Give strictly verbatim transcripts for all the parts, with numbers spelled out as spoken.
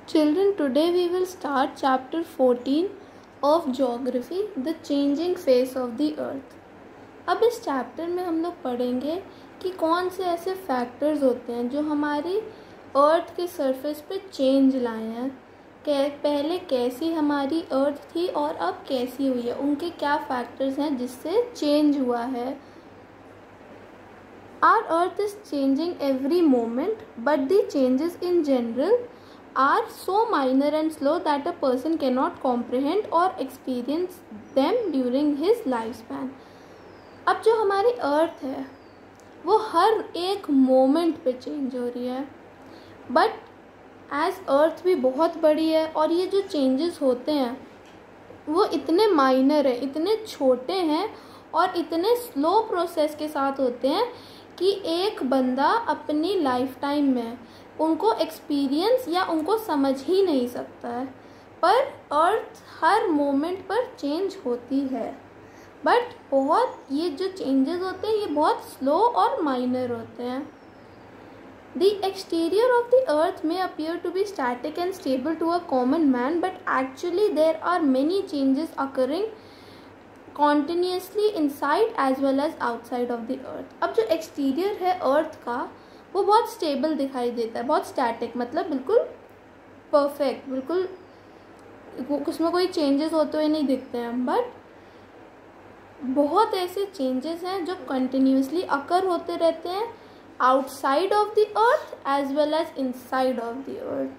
Children, today we will start chapter fourteen of Geography, the changing face of the earth. अब इस chapter में हम लोग पढ़ेंगे कि कौन से ऐसे फैक्टर्स होते हैं जो हमारी अर्थ के सरफेस पे चेंज लाए हैं। कै पहले कैसी हमारी अर्थ थी और अब कैसी हुई है, उनके क्या फैक्टर्स हैं जिससे चेंज हुआ है। Our earth is changing every moment, but the changes in general are so minor and slow that a person cannot comprehend or experience them during his lifespan. अब जो हमारी अर्थ है वो हर एक मोमेंट पे चेंज हो रही है, बट एज अर्थ भी बहुत बड़ी है और ये जो चेंजेस होते हैं वो इतने माइनर है, इतने छोटे हैं और इतने स्लो प्रोसेस के साथ होते हैं कि एक बंदा अपनी लाइफ टाइम में उनको एक्सपीरियंस या उनको समझ ही नहीं सकता है। पर अर्थ हर मोमेंट पर चेंज होती है, बट बहुत ये जो चेंजेस होते हैं ये बहुत स्लो और माइनर होते हैं। The exterior of the earth may appear to be static and stable to a common man, but actually there are many changes occurring continuously inside as well as outside of the earth. अब जो exterior है अर्थ का वो बहुत stable दिखाई देता है, बहुत स्टैटिक, मतलब बिल्कुल परफेक्ट, बिल्कुल उसमें कोई चेंजेस होते हुए नहीं दिखते हैं। बट बहुत ऐसे चेंजेस हैं जो कंटिन्यूसली अकर होते रहते हैं outside of the earth as well as inside of the earth.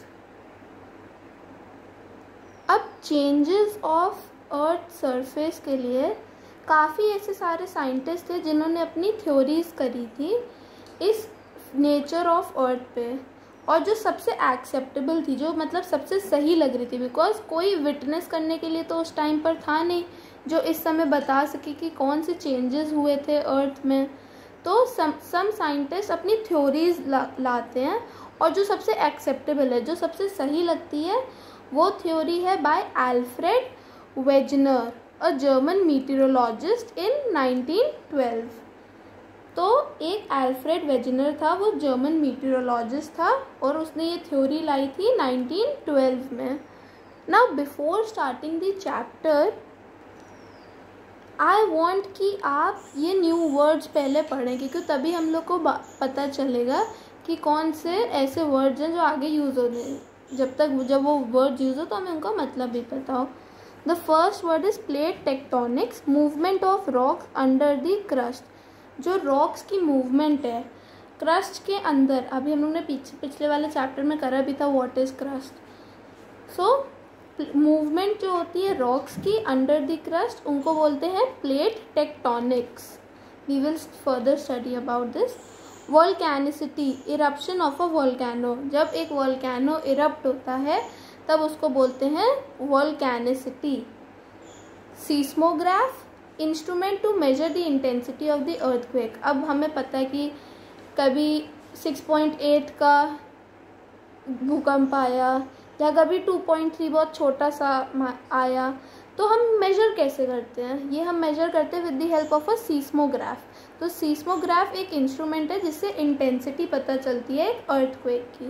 अब चेंजेस ऑफ अर्थ सरफेस के लिए काफ़ी ऐसे सारे साइंटिस्ट थे जिन्होंने अपनी थ्योरीज करी थी इस नेचर ऑफ अर्थ पे, और जो सबसे एक्सेप्टेबल थी, जो मतलब सबसे सही लग रही थी, बिकॉज कोई विटनेस करने के लिए तो उस टाइम पर था नहीं जो इस समय बता सके कि कौन से चेंजेस हुए थे अर्थ में। तो सम सम साइंटिस्ट अपनी थ्योरीज ला, लाते हैं और जो सबसे एक्सेप्टेबल है, जो सबसे सही लगती है, वो थ्योरी है by Alfred Wegener, a German meteorologist in nineteen twelve. तो एक एल्फ्रेड वेजनर था, वो जर्मन मीटेरोलॉजिस्ट था और उसने ये थ्योरी लाई थी नाइनटीन ट्वेल्व में। Now before starting the chapter I want कि आप ये न्यू वर्ड्स पहले पढ़ें, क्योंकि तभी हम लोग को पता चलेगा कि कौन से ऐसे वर्ड्स हैं जो आगे यूज़ होने हैं। जब तक जब वो वर्ड यूज़ हो तो हमें उनका मतलब भी पता हो। The first word is plate tectonics, movement of rocks under the crust. जो रॉक्स की मूवमेंट है क्रस्ट के अंदर, अभी हम लोग ने पीछे पिछले वाले चैप्टर में करा भी था what is crust. So movement जो होती है रॉक्स की अंडर द क्रस्ट, उनको बोलते हैं plate tectonics. We will further study about this. Volcanicity, eruption of a volcano, जब एक वोल्केनो इरप्ट होता है तब उसको बोलते हैं volcanicity. Seismograph, instrument to measure the intensity of the earthquake. अब हमें पता है कि कभी सिक्स पॉइंट एट का भूकंप आया या कभी टू पॉइंट थ्री बहुत छोटा सा आया, तो हम मेजर कैसे करते हैं? ये हम मेजर करते हैं with the help of a seismograph. तो सीस्मोग्राफ एक इंस्ट्रूमेंट है जिससे इंटेंसिटी पता चलती है एक अर्थक्वेक की।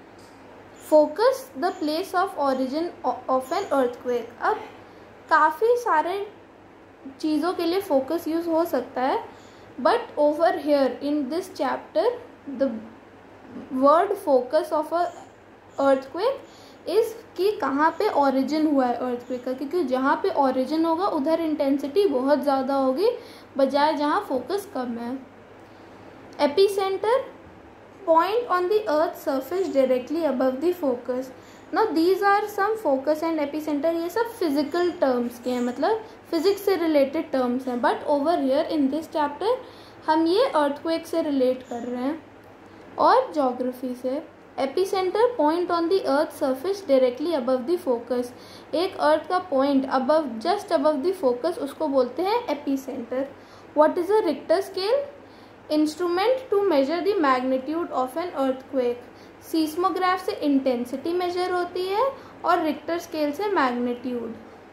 Focus, the place of origin of an earthquake. अब काफ़ी सारे चीज़ों के लिए फोकस यूज़ हो सकता है, but over here in this chapter the word focus of a earthquake is कि कहाँ पे ओरिजिन हुआ है अर्थक्वेक का, क्योंकि जहाँ पे ओरिजिन होगा उधर इंटेंसिटी बहुत ज़्यादा होगी बजाय जहाँ फोकस कम है। Epicentre, point on the earth surface directly above the focus. Now these are some focus and epicentre, ये सब फिजिकल टर्म्स के हैं, मतलब फिजिक्स से रिलेटेड टर्म्स हैं, but over here in this chapter हम ये अर्थक्वेक से रिलेट कर रहे हैं और ज्योग्राफी से। Epicentre, point on the earth surface directly above the focus. एक अर्थ का point above, just above the focus, उसको बोलते हैं epicentre. What is a Richter scale? Instrument to measure the magnitude of an earthquake. Seismograph से intensity measure होती है और Richter scale से magnitude.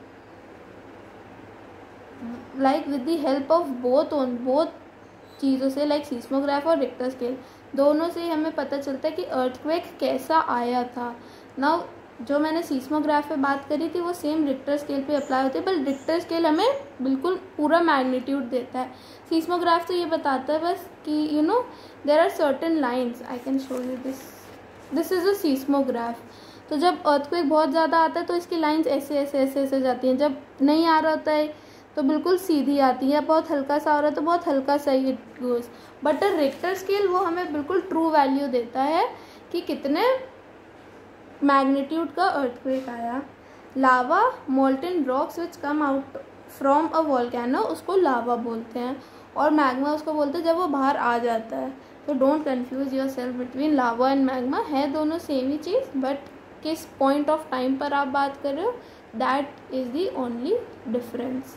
Like with the help of both on both चीज़ों से, लाइक सीस्मोग्राफ और रिक्टर स्केल, दोनों से हमें पता चलता है कि अर्थक्वेक कैसा आया था। नाउ जो मैंने सीस्मोग्राफ पे बात करी थी वो सेम रिक्टर स्केल पे अप्लाई होती है, पर रिक्टर स्केल हमें बिल्कुल पूरा मैग्नीट्यूड देता है। सीस्मोग्राफ तो ये बताता है बस कि you know there are certain lines. I can show you this, this is a seismograph. तो जब अर्थक्वेक बहुत ज़्यादा आता है तो इसकी लाइंस ऐसे ऐसे ऐसे ऐसे जाती हैं, जब नहीं आ रहा होता है तो बिल्कुल सीधी आती है, बहुत हल्का सा हो रहा है तो बहुत हल्का सा ही it goes. But a Richter scale वो हमें बिल्कुल ट्रू वैल्यू देता है कि कितने मैग्नीट्यूड का अर्थक्वेक आया। Lava molten rocks which come out from a volcano, उसको लावा बोलते हैं, और मैग्मा उसको बोलते हैं जब वो बाहर आ जाता है। तो don't confuse yourself between lava and magma, है दोनों सेम ही चीज़, बट किस पॉइंट ऑफ टाइम पर आप बात कर रहे हो, that is the only difference.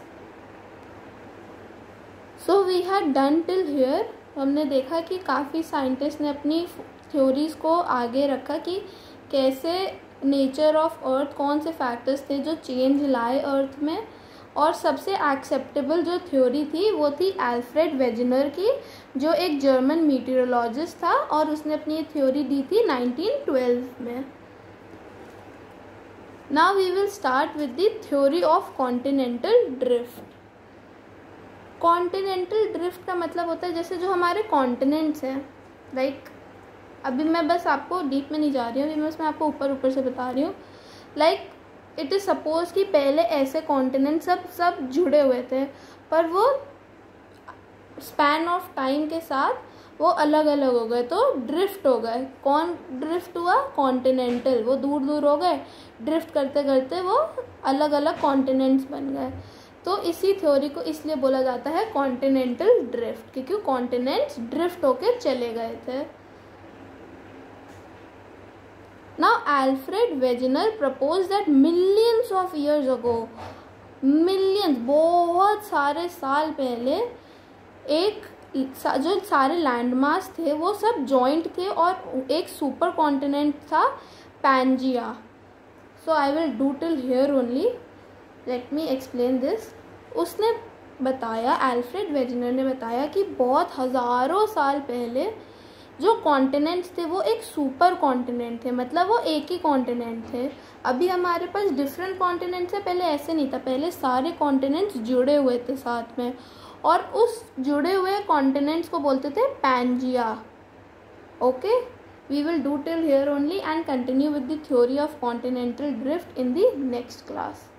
So we had done till here. हमने देखा कि काफ़ी साइंटिस्ट ने अपनी थ्योरीज़ को आगे रखा कि कैसे नेचर ऑफ अर्थ, कौन से फैक्टर्स थे जो चेंज लाए अर्थ में, और सबसे एक्सेप्टेबल जो थ्योरी थी वो थी अल्फ्रेड वेजनर की, जो एक जर्मन मीटियोरोलॉजिस्ट था, और उसने अपनी थ्योरी दी थी नाइनटीन ट्वेल्व में। Now we will start with the theory of continental drift. Continental drift का मतलब होता है जैसे जो हमारे कॉन्टिनेंट्स हैं, लाइक अभी मैं बस आपको डीप में नहीं जा रही हूँ, अभी मैं उसमें आपको ऊपर ऊपर से बता रही हूँ। लाइक इट इज़ सपोज कि पहले ऐसे कॉन्टिनेंट सब सब जुड़े हुए थे, पर वो स्पैन ऑफ टाइम के साथ वो अलग अलग हो गए, तो ड्रिफ्ट हो गए। कौन ड्रिफ्ट हुआ? कॉन्टिनेंटल, वो दूर दूर हो गए, ड्रिफ्ट करते करते वो अलग अलग कॉन्टिनेंट्स बन गए। तो इसी थ्योरी को इसलिए बोला जाता है कॉन्टिनेंटल ड्रिफ्ट, क्योंकि कॉन्टिनेंट्स ड्रिफ्ट होके चले गए थे। Now Alfred Wegener proposed that millions of years ago, millions, बहुत सारे साल पहले, एक जो सारे लैंडमास थे वो सब जॉइंट थे और एक सुपर कॉन्टिनेंट था Pangaea. So I will do till here only, let me explain this. उसने बताया, अल्फ्रेड वेजनर ने बताया कि बहुत हज़ारों साल पहले जो कॉन्टिनेंट्स थे वो एक सुपर कॉन्टिनेंट थे, मतलब वो एक ही कॉन्टिनेंट थे। अभी हमारे पास डिफरेंट कॉन्टिनेंट्स है, पहले ऐसे नहीं था, पहले सारे कॉन्टिनेंट्स जुड़े हुए थे साथ में, और उस जुड़े हुए कॉन्टिनेंट्स को बोलते थे Pangaea. Okay, we will do till here only and continue with the theory of continental drift in the next class.